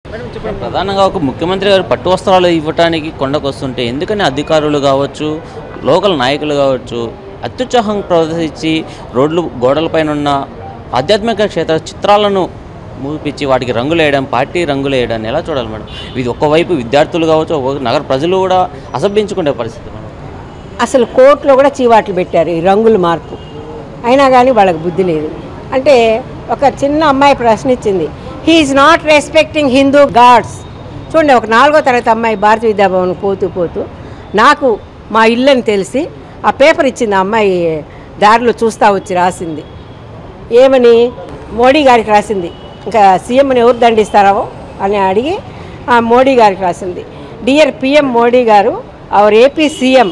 ప్రధానంగా ఒక ముఖ్యమంత్రి గారు పట్టు వస్త్రాలు ఇవ్వడానికి కొండకు వస్తుంటే ఎందుకని అధికారులు కావచ్చు, లోకల్ నాయకులు కావచ్చు అత్యుత్సాహం ప్రదర్శించి రోడ్లు గోడలపైన ఉన్న ఆధ్యాత్మిక క్షేత్ర చిత్రాలను మూపిచ్చి వాటికి రంగులు వేయడం, పార్టీ రంగులు వేయడాన్ని ఎలా చూడాలి మేడం? ఇది ఒకవైపు విద్యార్థులు కావచ్చు, ఒక నగర ప్రజలు కూడా అసభ్యించుకునే పరిస్థితి మేడం. అసలు కోర్టులో కూడా చీవాట్లు పెట్టారు ఈ రంగుల మార్పు, అయినా కానీ వాళ్ళకి బుద్ధి లేదు. అంటే ఒక చిన్న అమ్మాయి ప్రశ్నించింది, he's not respecting Hindu gods. చూడండి, ఒక 4వ తరగతి అమ్మాయి భారతీయ విద్యాభవన్ పోతూ నాకు మా ఇల్లని తెలిసి ఆ పేపర్ ఇచ్చింది. ఆ అమ్మాయి దారిలో చూస్తూ వచ్చి రాసింది, ఏమని? మోడీ గారికి రాసింది. ఇంకా సీఎంని ఎవరు దండిస్తారో అని అడిగి ఆ మోడీ గారికి రాసింది, dear PM Modi garu, our AP CM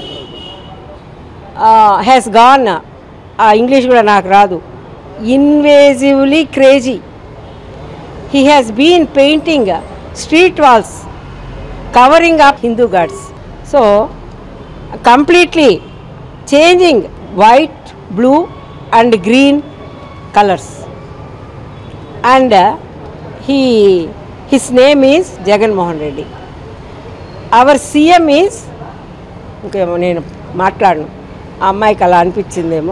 has gone, English కూడా నాకు రాదు, invasively crazy. He has been painting street walls covering up Hindu gods. So completely changing white, blue and green colors. And his name is Jagan Mohan Reddy. Our CM is, నేను మాట్లాడను, ఆ అమ్మాయికి అలా అనిపించిందేమో,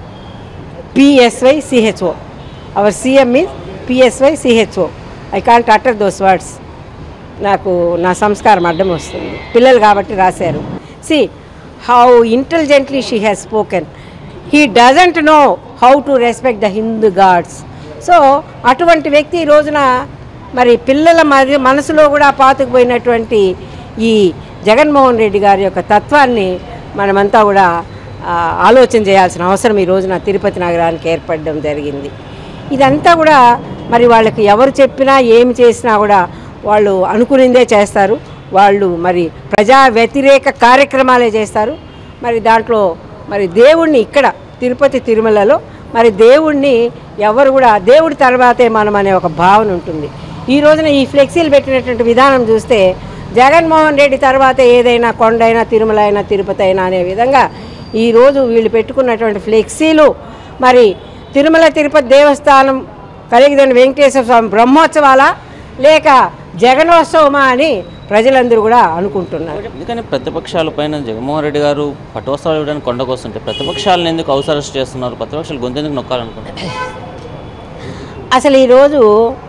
PSYCHO. Our CM is PSYCHO. I can't utter those words. నాకు నా సంస్కారం అడ్డం వస్తుంది. పిల్లలు కాబట్టి రాశారు. See how intelligently she has spoken. He doesn't know how to respect the Hindu gods. So అటువంటి వ్యక్తి ఈ రోజున మరి పిల్లల మనసులో కూడా పాతుకుపోయినటువంటి ఈ జగన్మోహన్ రెడ్డి గారి యొక్క తత్వాన్ని మనమంతా కూడా ఆలోచన చేయాల్సిన అవసరం ఈ రోజున తిరుపతి నగరానికి ఏర్పడడం జరిగింది. ఇదంతా కూడా మరి వాళ్ళకి ఎవరు చెప్పినా ఏమి చేసినా కూడా వాళ్ళు అనుకునిందే చేస్తారు. వాళ్ళు మరి ప్రజా వ్యతిరేక కార్యక్రమాలే చేస్తారు. మరి దాంట్లో మరి దేవుణ్ణి ఇక్కడ తిరుపతి తిరుమలలో మరి దేవుణ్ణి ఎవరు కూడా దేవుడి తర్వాతే మనం అనే ఒక భావన ఉంటుంది. ఈ రోజున ఈ ఫ్లెక్సీలు పెట్టినటువంటి విధానం చూస్తే జగన్మోహన్ రెడ్డి తర్వాతే ఏదైనా కొండైనా తిరుమల అయినా తిరుపతి అయినా అనే విధంగా ఈరోజు వీళ్ళు పెట్టుకున్నటువంటి ఫ్లెక్సీలు మరి తిరుమల తిరుపతి దేవస్థానం కలిగిన వెంకటేశ్వర స్వామి బ్రహ్మోత్సవాల లేక జగనోత్సవమా అని ప్రజలందరూ కూడా అనుకుంటున్నారు. ఎందుకని ప్రతిపక్షాల పైన జగన్మోహన్ రెడ్డి గారు పట్టువస్త్రాలు ఇవ్వడానికి కొండకు వస్తుంటే ప్రతిపక్షాలను ఎందుకు అవసరం చేస్తున్నారు? ప్రతిపక్షాలు గొంతెందుకు నొక్కాలనుకుంటున్నారు? అసలు ఈరోజు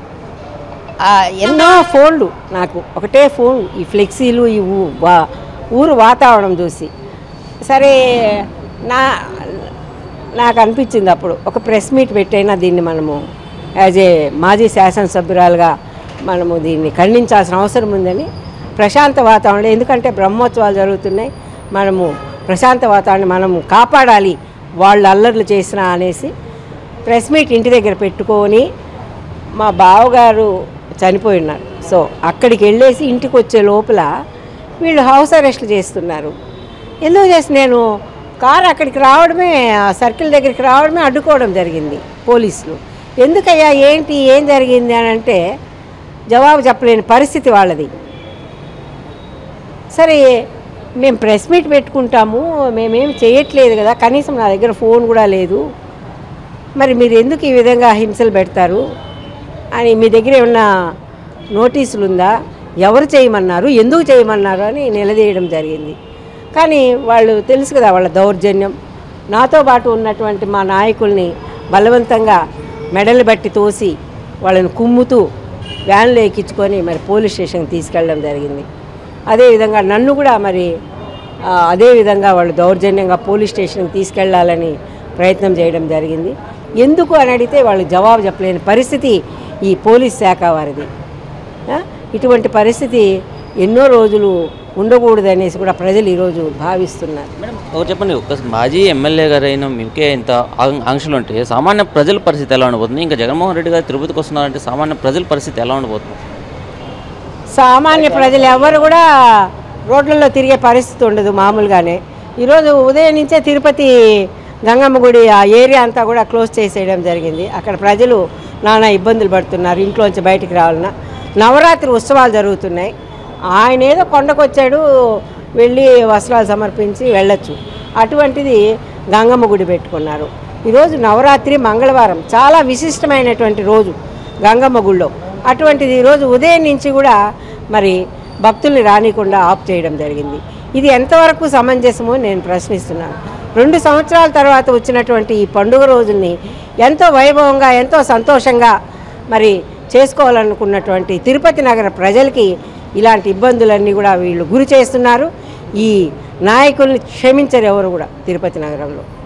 ఎన్నో ఫోన్లు, నాకు ఒకటే ఫోన్ ఈ ఫ్లెక్సీలు ఈ ఊరు వాతావరణం చూసి సరే నాకు అనిపించింది అప్పుడు ఒక ప్రెస్ మీట్ పెట్టైనా దీన్ని మనము యాజ్ ఏ మాజీ శాసనసభ్యురాలుగా మనము దీన్ని ఖండించాల్సిన అవసరం ఉందని ప్రశాంత వాతావరణం, ఎందుకంటే బ్రహ్మోత్సవాలు జరుగుతున్నాయి, మనము ప్రశాంత వాతావరణం మనము కాపాడాలి వాళ్ళు అల్లర్లు చేసినా అనేసి ప్రెస్ మీట్ ఇంటి దగ్గర పెట్టుకొని మా బావగారు చనిపోయి ఉన్నారు. సో అక్కడికి వెళ్ళేసి ఇంటికి వచ్చే లోపల వీళ్ళు హౌస్ అరెస్ట్లు చేస్తున్నారు. ఎందుకు చేసి నేను కారు అక్కడికి రావడమే, సర్కిల్ దగ్గరికి రావడమే అడ్డుకోవడం జరిగింది పోలీసులు. ఎందుకయ్యా ఏంటి ఏం జరిగింది అని అంటే జవాబు చెప్పలేని పరిస్థితి వాళ్ళది. సరే మేము ప్రెస్ మీట్ పెట్టుకుంటాము, మేమేమి చేయట్లేదు కదా, కనీసం నా దగ్గర ఫోన్ కూడా లేదు, మరి మీరు ఎందుకు ఈ విధంగా హింసలు పెడతారు అని, మీ దగ్గర ఏమన్నా నోటీసులు ఉందా, ఎవరు చేయమన్నారు, ఎందుకు చేయమన్నారు అని నిలదీయడం జరిగింది. కానీ వాళ్ళు తెలుసు కదా వాళ్ళ దౌర్జన్యం. నాతో పాటు ఉన్నటువంటి మా నాయకుల్ని బలవంతంగా మెడలు బట్టి తోసి వాళ్ళని కుమ్ముతూ వ్యాన్లో ఎక్కించుకొని మరి పోలీస్ స్టేషన్కి తీసుకెళ్ళడం జరిగింది. అదేవిధంగా నన్ను కూడా మరి అదేవిధంగా వాళ్ళు దౌర్జన్యంగా పోలీస్ స్టేషన్కి తీసుకెళ్లాలని ప్రయత్నం చేయడం జరిగింది. ఎందుకు అని అడిగితే వాళ్ళు జవాబు చెప్పలేని పరిస్థితి ఈ పోలీస్ శాఖ వారిది. ఇటువంటి పరిస్థితి ఎన్నో రోజులు ఉండకూడదు అనేసి కూడా ప్రజలు ఈరోజు భావిస్తున్నారు. మేడం ఒకటి చెప్పండి, ఒక మాజీ ఎమ్మెల్యే గారైనా మీకే ఇంత ఆంక్షలు ఉంటే సామాన్య ప్రజల పరిస్థితి ఎలా ఉండబోతుంది? ఇంకా జగన్మోహన్ రెడ్డి గారు తిరుపతికి వస్తున్నారంటే సామాన్య ప్రజల పరిస్థితి ఎలా ఉండబోతుంది? సామాన్య ప్రజలు ఎవరు కూడా రోడ్లలో తిరిగే పరిస్థితి ఉండదు. మామూలుగానే ఈరోజు ఉదయం నుంచే తిరుపతి గంగమ్మ గుడి ఆ ఏరియా అంతా కూడా క్లోజ్ చేసేయడం జరిగింది. అక్కడ ప్రజలు నానా ఇబ్బందులు పడుతున్నారు, ఇంట్లోంచి బయటికి రావాలన్నా. నవరాత్రి ఉత్సవాలు జరుగుతున్నాయి, ఆయన ఏదో కొండకు వచ్చాడు, వెళ్ళి వస్త్రాలు సమర్పించి వెళ్ళొచ్చు, అటువంటిది గంగమ్మ గుడి పెట్టుకున్నారు. ఈరోజు నవరాత్రి మంగళవారం చాలా విశిష్టమైనటువంటి రోజు. గంగమ్మ గుడిలో అటువంటిది ఈరోజు ఉదయం నుంచి కూడా మరి భక్తుల్ని రానికుండా ఆఫ్ చేయడం జరిగింది. ఇది ఎంతవరకు సమంజసమో నేను ప్రశ్నిస్తున్నాను. 2 సంవత్సరాల తర్వాత వచ్చినటువంటి ఈ పండుగ రోజుల్ని ఎంతో వైభవంగా ఎంతో సంతోషంగా మరి చేసుకోవాలనుకున్నటువంటి తిరుపతి నగర ప్రజలకి ఇలాంటి ఇబ్బందులన్నీ కూడా వీళ్ళు గురి చేస్తున్నారు. ఈ నాయకుల్ని క్షమించరు ఎవరు కూడా తిరుపతి నగరంలో.